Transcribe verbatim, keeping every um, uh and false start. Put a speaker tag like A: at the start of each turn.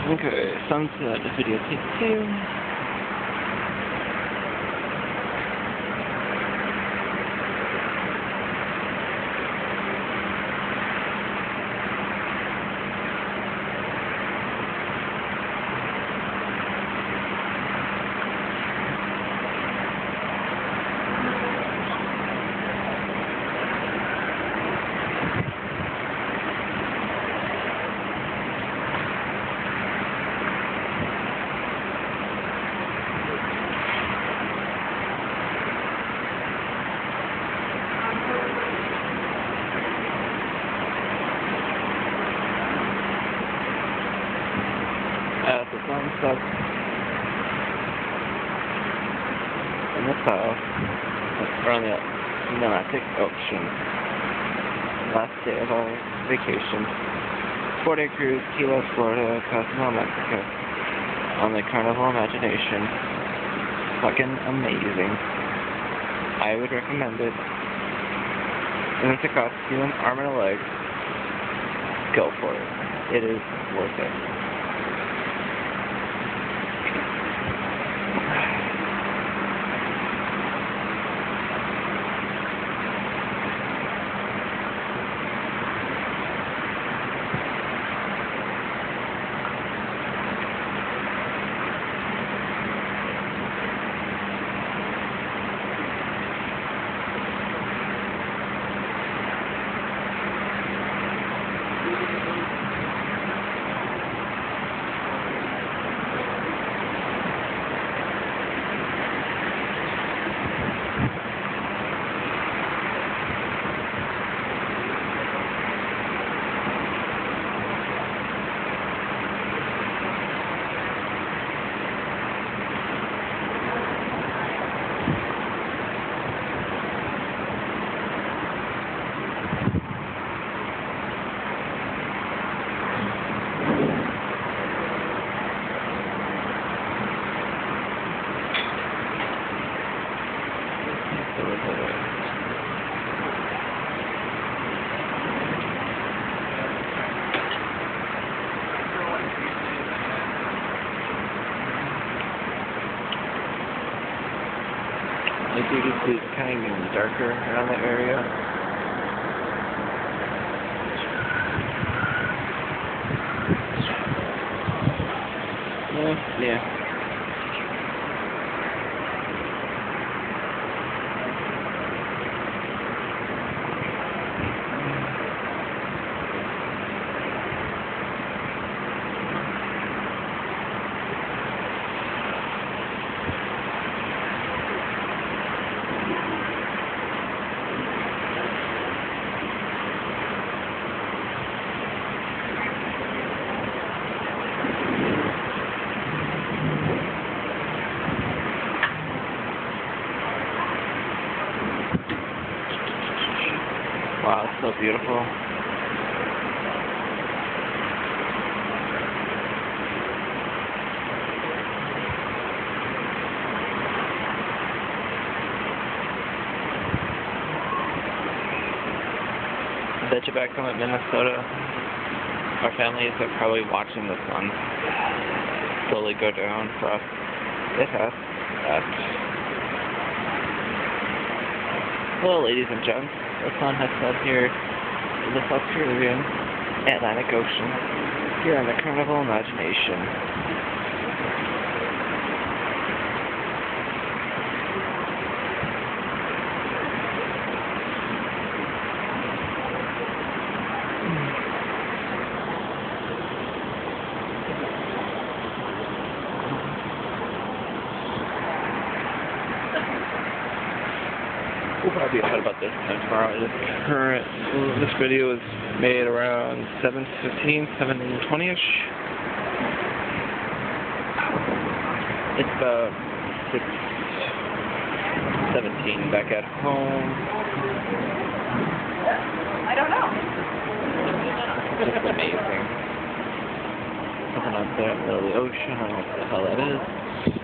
A: Okay, sunset video take two. At the sunset in the south, around the Atlantic Ocean. Last day of our vacation. Four-day cruise, Key West, Florida, Carnival, Mexico. On the Carnival Imagination. Fucking amazing. I would recommend it. And if it costs you an arm and a leg, go for it. It is worth it. I do just see it's kind of getting darker around the area. Yeah, yeah. Wow, it's so beautiful. I bet you back home in Minnesota, our families are probably watching the sun slowly go down for us. It has. Uh, Hello, ladies and gents. The sun has set here in the South Caribbean Atlantic Ocean, here on the Carnival Imagination. We'll probably be out about this time tomorrow. This current, this video is made around seven fifteen, seven twenty-ish. It's about six seventeen back at home.
B: I don't know.
A: It's just amazing. Something out there in the middle of the ocean. I don't know what the hell that is.